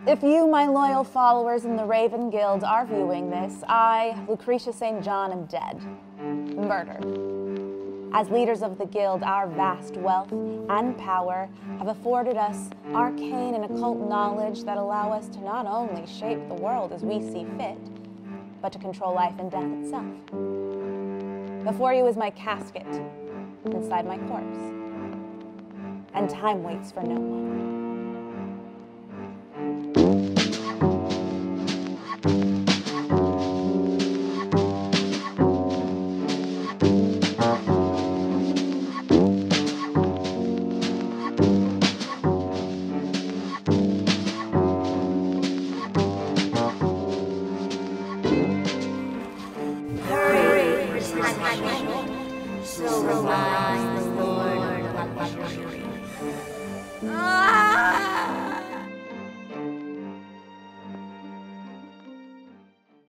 If you, my loyal followers in the Raven Guild, are viewing this, I, Lucretia St. John, am dead. Murdered. As leaders of the Guild, our vast wealth and power have afforded us arcane and occult knowledge that allow us to not only shape the world as we see fit, but to control life and death itself. Before you is my casket inside my corpse, and time waits for no one.